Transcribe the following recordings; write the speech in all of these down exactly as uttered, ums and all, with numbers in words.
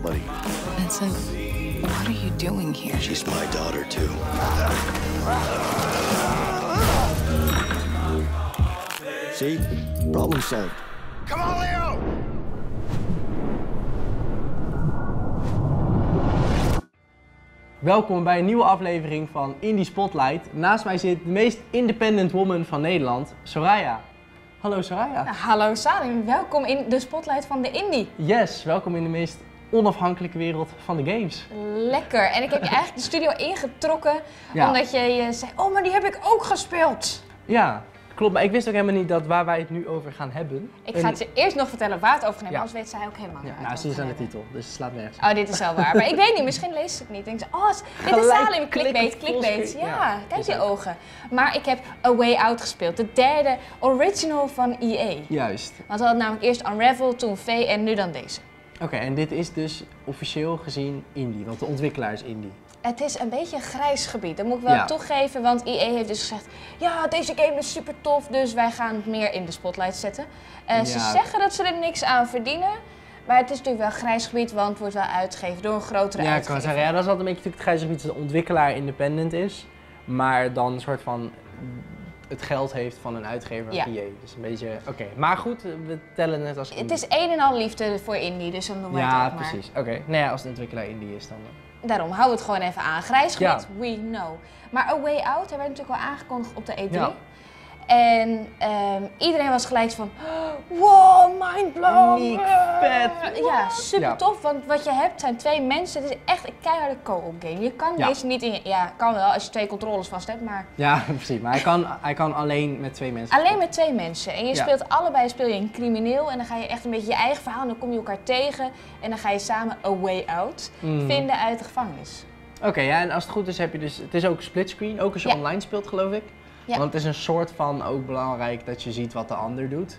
nobody. Vincent, what are you doing here? She's my daughter, too. See? Problem solved. Come on, Leo! Welkom bij een nieuwe aflevering van Indie Spotlight. Naast mij zit de meest independent woman van Nederland, Soraya. Hallo Soraya. Nou, hallo Salim, welkom in de spotlight van de Indie. Yes, welkom in de meest onafhankelijke wereld van de games. Lekker. En ik heb je eigenlijk de studio ingetrokken Ja. omdat je, je zei, oh maar die heb ik ook gespeeld. Ja, klopt, maar ik wist ook helemaal niet dat waar wij het nu over gaan hebben. Ik En- ga het je eerst nog vertellen waar het over gaat hebben, Ja. anders weet zij ook helemaal Ja, niet. nou, ze is aan de titel, dus het slaat nergens. Oh, dit is wel waar. Maar ik weet niet, misschien leest ze het niet. Denk ze, oh, dit is Gelijk Salim, clickbait, klikken, clickbait. volscreen. Ja, Ja, kijk is je ook. ogen. Maar ik heb A Way Out gespeeld, de derde original van E A. Juist. Want we hadden namelijk eerst Unravel, toen V en nu dan deze. Oké, en dit is dus officieel gezien indie, want de ontwikkelaar is indie. Het is een beetje een grijs gebied, dat moet ik wel Ja. toegeven, want E A heeft dus gezegd, ja, deze game is super tof, dus wij gaan het meer in de spotlight zetten. Uh, Ze Ja. zeggen dat ze er niks aan verdienen, maar het is natuurlijk wel een grijs gebied, want het wordt wel uitgegeven door een grotere Ja, ik uitgever. kan zeggen, ja, dat is altijd een beetje natuurlijk het grijze gebied dat de ontwikkelaar independent is, maar dan een soort van het geld heeft van een uitgever Ja. van E A. Dus een beetje, oké. Maar goed, we tellen het als indie. Het is een en al liefde voor indie, dus dan doen we Ja, het ook maar. precies. Oké. Nou ja, als de ontwikkelaar indie is dan. eh. Daarom, hou het gewoon even aan. Grijs Ja. gebied, we know. Maar A Way Out, hij werd natuurlijk al aangekondigd op de E drie. Ja. En ehm, iedereen was gelijk van, wow, mindblown. Uniek, vet. Ja, super Ja. tof, want wat je hebt zijn twee mensen. Het is echt een keiharde co-op game. Je kan Ja. deze niet in, ja, kan wel als je twee controllers vast hebt, maar Ja, precies. Maar hij kan, hij kan alleen met twee mensen. alleen met twee mensen. En je Ja. speelt allebei, speel je een crimineel en dan ga je echt een beetje je eigen verhaal en dan kom je elkaar tegen en dan ga je samen A Way Out Mhm. vinden uit de gevangenis. Oké, ja, en als het goed is heb je dus, het is ook splitscreen, ook als je Ja. online speelt geloof ik. Ja. Want het is een soort van ook belangrijk dat je ziet wat de ander doet.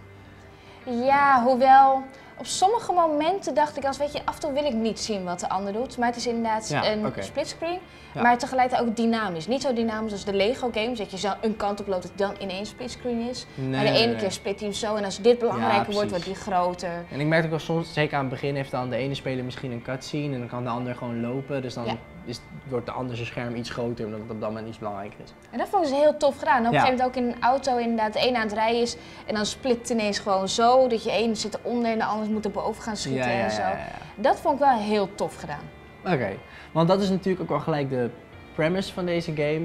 Ja, hoewel op sommige momenten dacht ik als weet je, af en toe wil ik niet zien wat de ander doet. Maar het is inderdaad Ja, een oké. splitscreen, Ja. maar tegelijkertijd ook dynamisch. Niet zo dynamisch als de Lego games, dat je zo een kant op loopt dat het dan ineens splitscreen is. Nee, maar de ene nee, nee. keer split hij hem zo en als dit belangrijker Ja, wordt, wordt die precies. groter. En ik merk ook wel soms, zeker aan het begin heeft dan de ene speler misschien een cutscene en dan kan de ander gewoon lopen. Dus dan Ja. is, wordt de ander zijn scherm iets groter omdat het op dat moment iets belangrijker is. En dat vond ik dus heel tof gedaan. En op een Ja. gegeven moment ook in een auto inderdaad, de een aan het rijden is en dan split het ineens gewoon zo, dat je een zit eronder en de ander moet erboven gaan schieten Ja, ja, en zo. ja, ja. Dat vond ik wel heel tof gedaan. Oké, want dat is natuurlijk ook wel gelijk de premise van deze game.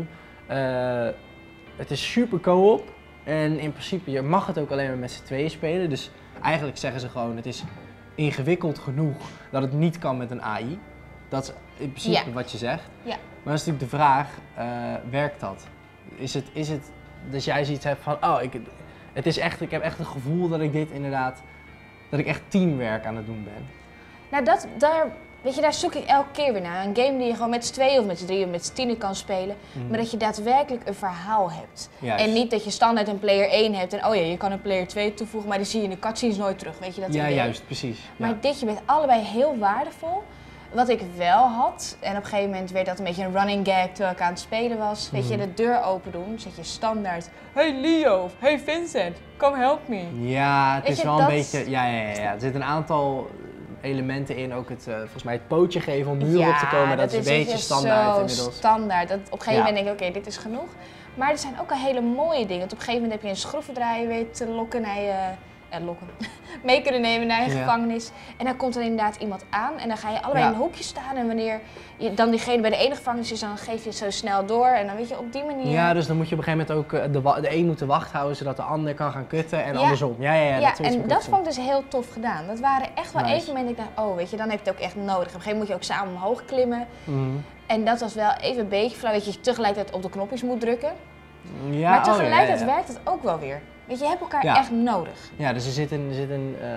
Eh, het is super co-op en in principe je mag het ook alleen maar met z'n tweeën spelen. Dus eigenlijk zeggen ze gewoon het is ingewikkeld genoeg dat het niet kan met een A I. Dat is in principe Ja. wat je zegt. Ja. Maar dat is natuurlijk de vraag, eh, werkt dat? Is het, is het, dus jij zoiets hebt van, oh, ik, het is echt, ik heb echt het gevoel dat ik dit inderdaad, dat ik echt teamwerk aan het doen ben. Nou, dat, daar, weet je, daar zoek ik elke keer weer naar. Een game die je gewoon met z'n tweeën of met z'n drieën of met z'n tienen kan spelen. Mhm. Maar dat je daadwerkelijk een verhaal hebt. Juist. En niet dat je standaard een player één hebt en oh ja, je kan een player twee toevoegen, maar die zie je in de cutscenes nooit terug. Weet je dat Ja, idee? juist, precies. Maar Ja. dit, je bent allebei heel waardevol. Wat ik wel had, en op een gegeven moment werd dat een beetje een running gag terwijl ik aan het spelen was. Weet je, Mhm. de deur open doen, zet je standaard. Hey Leo, of hey Vincent, come help me. Ja, het Weet is je, wel dat- een beetje. Ja, ja, ja, ja. Er zitten een aantal elementen in. Ook het, eh, volgens mij het pootje geven om muur op te komen. Dat, is een beetje weet je, standaard zo inmiddels. standaard. Dat op een gegeven Ja. moment denk ik, oké, dit is genoeg. Maar er zijn ook al hele mooie dingen. Want op een gegeven moment heb je een schroevendraaier weet te lokken naar je... Eh, lokken. mee kunnen nemen naar je Ja. gevangenis. En dan komt er inderdaad iemand aan. En dan ga je allebei Ja. in een hoekje staan. En wanneer je dan diegene bij de ene gevangenis is, dan geef je het zo snel door. En dan weet je, op die manier... Ja, dus dan moet je op een gegeven moment ook eh, de, wa- de een moet de wacht houden zodat de ander kan gaan kutten en Ja. andersom. Ja, ja, ja. Ja, dat soort en dingen dat zien. vond ik dus heel tof gedaan. Dat waren echt wel Nice. even momenten dat ik dacht, oh weet je, dan heb je het ook echt nodig. Op een gegeven moment moet je ook samen omhoog klimmen. Mhm. En dat was wel even een beetje flauw, dat je tegelijkertijd op de knopjes moet drukken. Ja, maar oh, ja, tegelijkertijd ja, ja. werkt het ook wel weer. Weet je, je hebt elkaar Ja. echt nodig. Ja, dus er zit een, er zit een uh,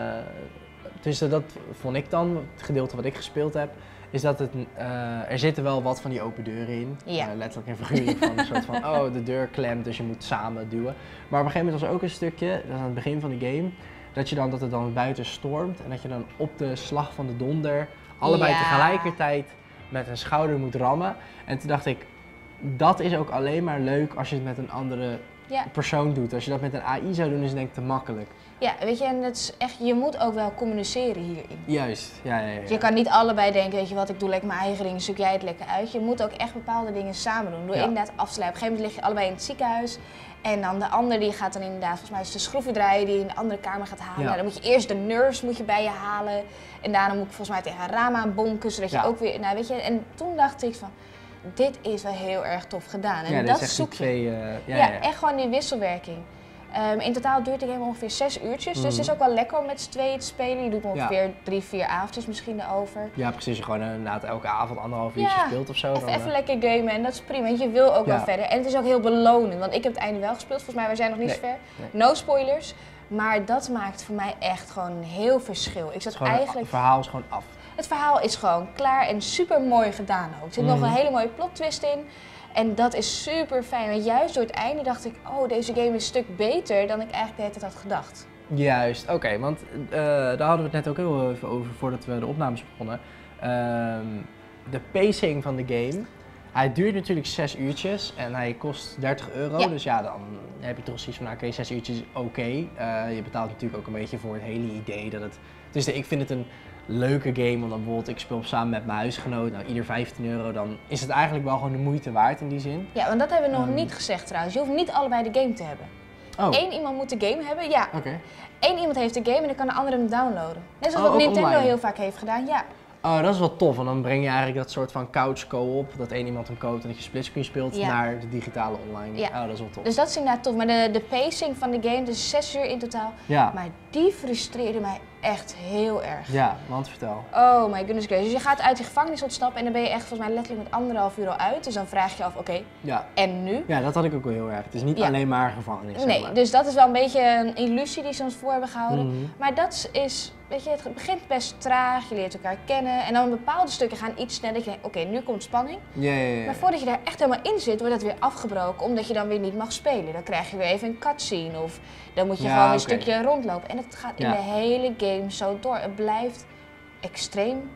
dus dat vond ik dan, het gedeelte wat ik gespeeld heb, is dat het, uh, er zitten wel wat van die open deuren in. Ja. Uh, letterlijk en figuurlijk van een soort van, oh de deur klemt, dus je moet samen duwen. Maar op een gegeven moment was er ook een stukje, dat is aan het begin van de game, dat je dan, dat het dan buiten stormt en dat je dan op de slag van de donder allebei Ja. tegelijkertijd met een schouder moet rammen. En toen dacht ik, dat is ook alleen maar leuk als je het met een andere Ja. persoon doet. Als je dat met een A I zou doen, is het denk ik te makkelijk. Ja, weet je, en het is echt, je moet ook wel communiceren hierin. Juist, ja, ja, ja. Je kan niet allebei denken, weet je wat, ik doe lekker mijn eigen ding, zoek jij het lekker uit. Je moet ook echt bepaalde dingen samen doen. Door Ja. inderdaad af te leiden. Op een gegeven moment lig je allebei in het ziekenhuis. En dan de ander die gaat dan inderdaad, volgens mij is het de schroevendraaier die in de andere kamer gaat halen. Ja. Nou, dan moet je eerst de nurse moet je bij je halen. En daarna moet ik volgens mij tegen een raam aan bonken, zodat je Ja. ook weer, nou weet je. En toen dacht ik van, dit is wel heel erg tof gedaan. En ja, dit dat is echt zoek die twee, je. eh, ja, Ja, ja, ja. echt gewoon die wisselwerking. Um, in totaal duurt de game ongeveer zes uurtjes, dus het is ook wel lekker om met z'n tweeën te spelen. Je doet ongeveer drie, vier avondjes misschien erover. Ja, precies. Je gewoon eh, inderdaad elke avond anderhalf uurtje Ja, speelt of zo. Even, dan, even eh, lekker gamen en dat is prima, want je wil ook Ja. wel verder. En het is ook heel belonend, want ik heb het einde wel gespeeld, volgens mij, we zijn nog niet Nee, zo ver. nee. No spoilers, maar dat maakt voor mij echt gewoon een heel verschil. Ik zat gewoon, eigenlijk... Het verhaal is gewoon af. Het verhaal is gewoon klaar en super mooi gedaan ook. Er zit nog Mhm. een hele mooie plot twist in. En dat is super fijn, want juist door het einde dacht ik, oh, deze game is een stuk beter dan ik eigenlijk de hele tijd had gedacht. Juist, oké, want eh, daar hadden we het net ook heel even over voordat we de opnames begonnen. Ehm, de pacing van de game, hij duurt natuurlijk zes uurtjes en hij kost dertig euro. Ja. Dus ja, dan heb je toch zoiets van, nou, oké, zes uurtjes is oké. Eh, je betaalt natuurlijk ook een beetje voor het hele idee dat het... Dus ik vind het een leuke game, want dan bijvoorbeeld ik speel samen met mijn huisgenoot, nou ieder vijftien euro, dan is het eigenlijk wel gewoon de moeite waard in die zin. Ja, want dat hebben we nog Ehm. niet gezegd trouwens. Je hoeft niet allebei de game te hebben. Oh, Eén iemand moet de game hebben, ja. oké. Eén iemand heeft de game en dan kan de andere hem downloaden. Net zoals Oh, wat ook Nintendo online? heel vaak heeft gedaan, ja. Oh, dat is wel tof, want dan breng je eigenlijk dat soort van couch co-op, dat één iemand hem koopt en dat je splitscreen speelt, Ja. naar de digitale online. Ja. Oh, dat is wel tof. Dus dat is inderdaad tof. Maar de, de pacing van de game, dus zes uur in totaal. Ja, Maar die frustreerde mij echt heel erg. ja, want vertel. Oh my goodness gracious. Dus je gaat uit die gevangenis ontsnappen en dan ben je echt volgens mij letterlijk met anderhalf uur al uit. Dus dan vraag je je af, oké, Ja. en nu? ja, dat had ik ook wel heel erg. Het is niet Ja. alleen maar gevangenis. zeg Nee, maar. dus dat is wel een beetje een illusie die ze ons voor hebben gehouden. Mhm. Maar dat is, weet je, het begint best traag, je leert elkaar kennen. En dan bepaalde stukken gaan iets sneller. Dat je denkt, oké, nu komt spanning. Ja, ja, ja. Maar voordat je daar echt helemaal in zit, wordt dat weer afgebroken. Omdat je dan weer niet mag spelen. Dan krijg je weer even een cutscene of dan moet je Ja, gewoon een oké. stukje rondlopen. En het gaat in Ja. de hele game zo door. Het blijft extreem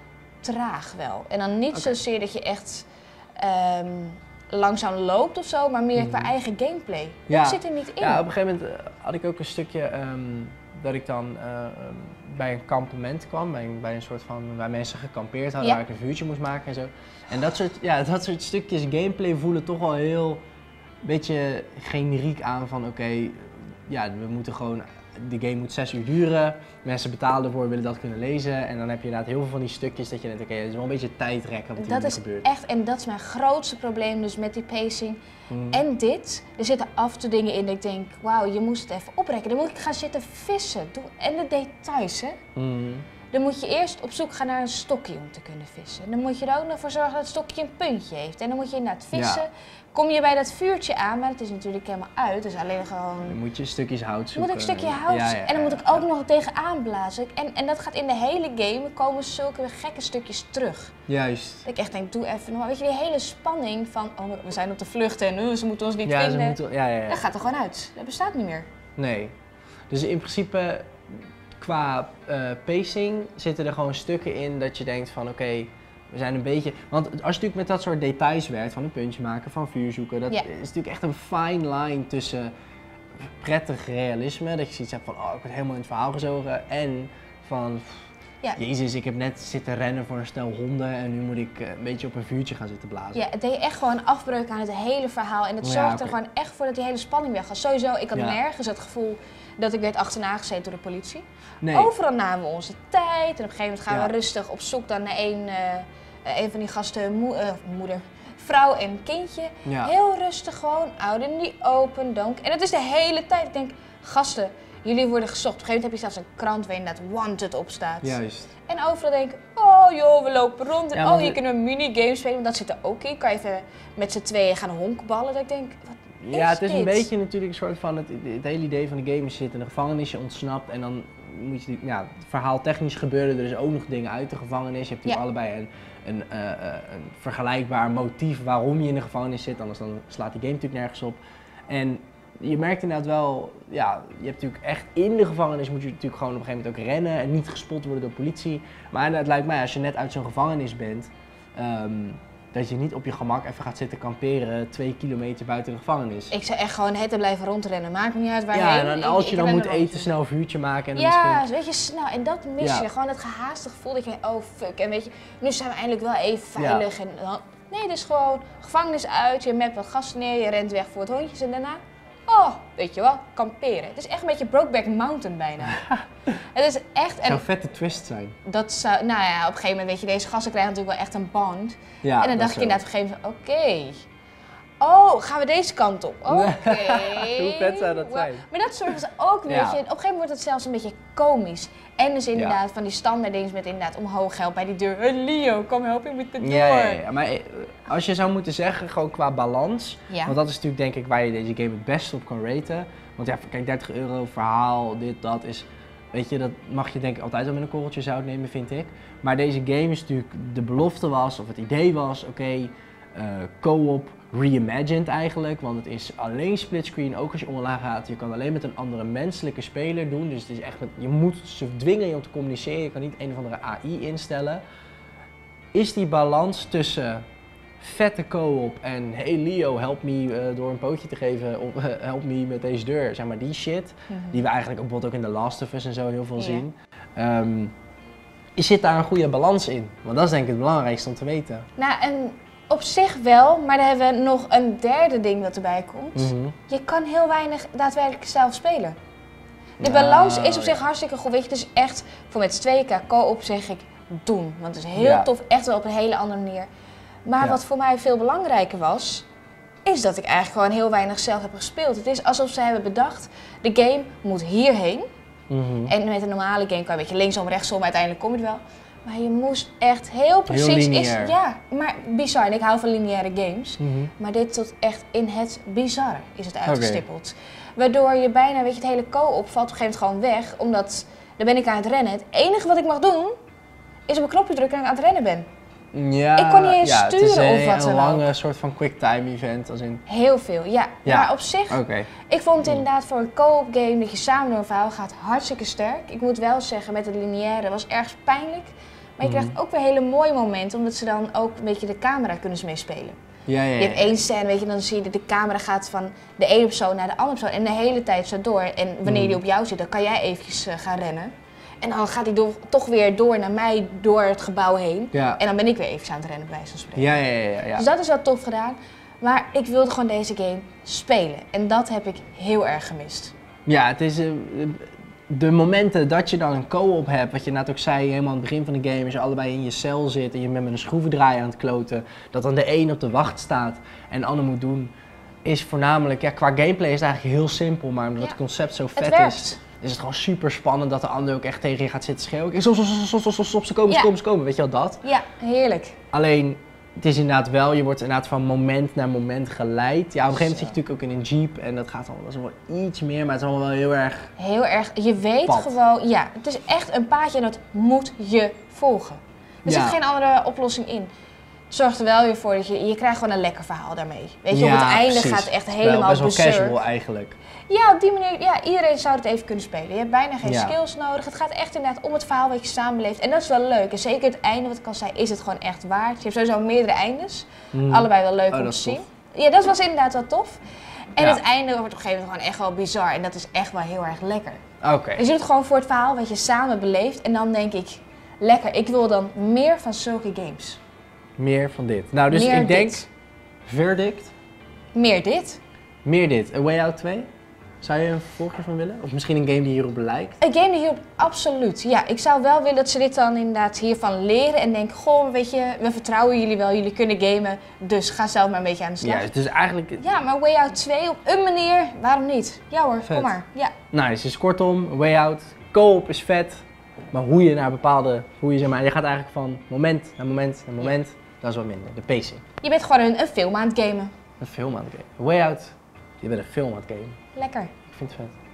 traag wel. En dan niet Oké. zozeer dat je echt ehm, langzaam loopt of zo, maar meer qua Mhm. eigen gameplay. Ja. Dat zit er niet in. Ja, op een gegeven moment eh, had ik ook een stukje ehm, dat ik dan eh, ehm, bij een kampement kwam, bij een, bij een soort van, waar mensen gekampeerd hadden, Ja. waar ik een vuurtje moest maken en zo. En dat soort, ja, dat soort stukjes gameplay voelen toch wel heel, een beetje generiek aan van oké, ja, we moeten gewoon, de game moet zes uur duren, mensen betalen ervoor, willen dat kunnen lezen en dan heb je inderdaad heel veel van die stukjes dat je denkt, oké, het is wel een beetje tijdrekken wat hier Dat nu is gebeurt. echt, en dat is mijn grootste probleem dus met die pacing. Mhm. En dit, er zitten af en toe dingen in dat ik denk, wauw, je moest het even oprekken. Dan moet ik gaan zitten vissen. Doe, en de details, hè. Mhm. Dan moet je eerst op zoek gaan naar een stokje om te kunnen vissen. En dan moet je er ook nog voor zorgen dat het stokje een puntje heeft. En dan moet je inderdaad vissen. Ja. Kom je bij dat vuurtje aan, maar het is natuurlijk helemaal uit. Dus alleen Dan gewoon... moet je stukjes hout Dan zoeken. moet ik een stukje hout Ja, ja, en dan moet ik ja, ook ja. nog tegenaan blazen. En, en dat gaat in de hele game, komen zulke gekke stukjes terug. Juist. Dat ik echt denk, doe even normaal. Weet je, die hele spanning van, oh, we zijn op de vlucht en uh, ze moeten ons niet Ja, ze vinden. moeten, ja, ja, ja. Dat gaat er gewoon uit. Dat bestaat niet meer. Nee. Dus in principe, qua eh, pacing zitten er gewoon stukken in dat je denkt van oké, we zijn een beetje... Want als je natuurlijk met dat soort details werkt, van een puntje maken, van vuur zoeken, dat Ja. is natuurlijk echt een fine line tussen prettig realisme, dat je zoiets hebt van oh, ik word helemaal in het verhaal gezogen, en van Ja. jezus, ik heb net zitten rennen voor een stel honden en nu moet ik eh, een beetje op een vuurtje gaan zitten blazen. Ja, het deed echt gewoon afbreuk aan het hele verhaal. En het Ja, zorgde er oké. gewoon echt voor dat die hele spanning weg was. Sowieso, ik had Ja. nergens het gevoel dat ik werd achterna gezeten door de politie. Nee. Overal namen we onze tijd. En op een gegeven moment gaan Ja. we rustig op zoek dan naar een, eh, een van die gasten, moe- eh, moeder, vrouw en kindje. Ja. Heel rustig gewoon, houden die open, donk. En het is de hele tijd. Ik denk, gasten, jullie worden gezocht. Op een gegeven moment heb je zelfs een krant waar inderdaad wanted op staat. Juist. En overal denk ik, oh joh, we lopen rond. En Ja, oh, want hier het- kunnen we minigames spelen, want dat zit er ook in. Kan je even met z'n tweeën gaan honkballen. Dat ik denk, wat Ja, is het is een dit? beetje natuurlijk een soort van, het, het hele idee van de game is je zit in de gevangenis, je ontsnapt en dan moet je, die- ja, verhaal technisch gebeuren er dus ook nog dingen uit de gevangenis. Je hebt natuurlijk Ja. allebei een, een, eh, eh, een vergelijkbaar motief waarom je in de gevangenis zit, anders dan slaat die game natuurlijk nergens op. En je merkt inderdaad wel, ja, je hebt natuurlijk echt in de gevangenis moet je natuurlijk gewoon op een gegeven moment ook rennen en niet gespot worden door politie. Maar het lijkt mij, als je net uit zo'n gevangenis bent, ehm, dat je niet op je gemak even gaat zitten kamperen twee kilometer buiten de gevangenis. Ik zou echt gewoon het blijven rondrennen. Maakt me niet uit waarheen. Ja, en dan, Ik- als ik je dan ren moet er eten, rond. snel een vuurtje maken en dan Ja, misschien... weet je, snel. En dat mis je. Ja. Gewoon het gehaaste gevoel dat je denkt, oh fuck. En weet je, nu zijn we eindelijk wel even veilig. En dan, nee, het is gewoon gevangenis uit, je met wat gasten neer, je rent weg voor het hondjes en daarna, oh, weet je wel, kamperen. Het is echt een beetje Brokeback Mountain bijna. Het is echt, Het zou en een vette twist zijn. dat zou, nou ja, op een gegeven moment, weet je, deze gasten krijgen natuurlijk wel echt een band. Ja, en dan dat dacht ik zo. inderdaad op een gegeven moment, oké. Oh, gaan we deze kant op? Oké. Hoe vet zou dat Wow. zijn? Maar dat zorgt dus ook, weet Ja. je, op een gegeven moment wordt het zelfs een beetje komisch. En dus inderdaad van die standaard dingen met inderdaad omhoog helpen bij die deur. Hey Leo, kom helpen met de deur. Ja, ja, ja, maar eh, als je zou moeten zeggen, gewoon qua balans, Ja. want dat is natuurlijk denk ik waar je deze game het beste op kan raten. Want ja, kijk, dertig euro, verhaal, dit, dat is, weet je, dat mag je denk ik altijd wel met een korreltje zout nemen, vind ik. Maar deze game is natuurlijk, de belofte was, of het idee was, oké, okay, uh, co-op, reimagined eigenlijk, want het is alleen splitscreen, ook als je online gaat. Je kan alleen met een andere menselijke speler doen, dus het is echt, met, je moet ze dwingen je om te communiceren, je kan niet een of andere A I instellen. Is die balans tussen vette co-op en hey Leo, help me uh, door een pootje te geven, of uh, help me met deze deur, zeg maar die shit, Mhm. die we eigenlijk ook, bijvoorbeeld ook in The Last of Us en zo heel veel Ja. zien. Um, zit daar een goede balans in? Want dat is denk ik het belangrijkste om te weten. Nou, en op zich wel, maar dan hebben we nog een derde ding dat erbij komt. Mhm. Je kan heel weinig daadwerkelijk zelf spelen. De Nou, balans is op zich ja. hartstikke goed. Weet je, het is echt voor met z'n tweeën co-op zeg ik doen. Want het is heel Ja. tof, echt wel op een hele andere manier. Maar Ja. wat voor mij veel belangrijker was, is dat ik eigenlijk gewoon heel weinig zelf heb gespeeld. Het is alsof ze hebben bedacht, de game moet hierheen. Mhm. En met een normale game kan je een beetje linksom, rechtsom, uiteindelijk kom je er wel. Maar je moest echt heel precies... lineair. Is, ja, maar bizar. En ik hou van lineaire games. Mhm. Maar dit tot echt in het bizarre is het uitgestippeld. Waardoor je bijna, weet je, het hele co-op valt op een gegeven moment gewoon weg. Omdat, dan ben ik aan het rennen. Het enige wat ik mag doen, is op een knopje drukken en ik aan het rennen ben. Ja, Ik kon niet eens ja, sturen het is of een, wat dan een ook. lange soort van quicktime event, als in... Heel veel, ja. Ja. Maar op zich, Oké. ik vond het inderdaad voor een co-op game dat je samen door een verhaal gaat hartstikke sterk. Ik moet wel zeggen, met het lineaire was ergens pijnlijk. Maar je Mhm. krijgt ook weer hele mooie momenten, omdat ze dan ook een beetje de camera kunnen ze meespelen. Ja, ja, ja. Je hebt één scène, weet je, dan zie je dat de camera gaat van de ene persoon naar de andere persoon en de hele tijd zo door. En wanneer Mm. die op jou zit, dan kan jij eventjes uh, gaan rennen. En dan gaat hij door, toch weer door naar mij, door het gebouw heen. Ja. En dan ben ik weer even aan het rennen, bij wijze van spreken. Ja, ja, ja, ja, ja. Dus dat is wel tof gedaan. Maar ik wilde gewoon deze game spelen. En dat heb ik heel erg gemist. Ja, het is... eh, de momenten dat je dan een co-op hebt, wat je net ook zei, helemaal aan het begin van de game, als je allebei in je cel zit en je bent met een schroevendraaier aan het kloten, dat dan de een op de wacht staat en de ander moet doen, is voornamelijk, ja, qua gameplay is het eigenlijk heel simpel, maar omdat Ja. het concept zo Het vet werkt. is, is het gewoon super spannend dat de ander ook echt tegen je gaat zitten schreeuwen. Stop, stop, stop, stop, stop, stop, ze komen, ze Ja. komen, ze komen, weet je wel dat? Ja, heerlijk. Alleen, het is inderdaad wel, je wordt inderdaad van moment naar moment geleid. Ja, op een gegeven moment Zo. zit je natuurlijk ook in een jeep en dat gaat allemaal, dat is wel iets meer, maar het is allemaal wel heel erg... Heel erg. Je weet Pad. gewoon, ja, het is echt een paadje en dat moet je volgen. Er Ja. zit geen andere oplossing in. Zorgt er wel weer voor dat je, je krijgt gewoon een lekker verhaal daarmee. Weet je, Ja, op het einde precies. gaat het echt Wel, helemaal best wel berserk. casual eigenlijk. Ja, op die manier, ja, iedereen zou het even kunnen spelen. Je hebt bijna geen Ja. skills nodig. Het gaat echt inderdaad om het verhaal wat je samen beleeft. En dat is wel leuk. En zeker het einde, wat ik al zei, is het gewoon echt waard. Je hebt sowieso meerdere eindes. Mm. Allebei wel leuk Oh, om dat te is zien. tof. Ja, dat was inderdaad wel tof. En Ja. het einde wordt op een gegeven moment gewoon echt wel bizar. En dat is echt wel heel erg lekker. Oké. Dus je doet het gewoon voor het verhaal wat je samen beleeft. En dan denk ik, lekker, ik wil dan meer van zulke games. Meer van dit. Nou, dus Meer ik denk, dit. verdict, Meer dit. meer dit. A Way Out twee? Zou je een vervolgje van willen? Of misschien een game die hierop lijkt? Een game die hierop, absoluut. Ja, ik zou wel willen dat ze dit dan inderdaad hiervan leren. En denken, goh, weet je, we vertrouwen jullie wel. Jullie kunnen gamen, dus ga zelf maar een beetje aan de slag. Ja, het is eigenlijk... Ja, maar Way Out twee op een manier, waarom niet? Ja hoor, Vet. kom maar. Ja. Nice, dus kortom, A Way Out. Co-op is vet. Maar hoe je naar bepaalde... Hoe je, zeg maar, je gaat eigenlijk van moment naar moment naar moment. Dat is wat minder. De pacing. Je bent gewoon een, een film aan het gamen. Een film aan het gamen. A Way Out. Je bent een film aan het gamen. Lekker. Ik vind het vet.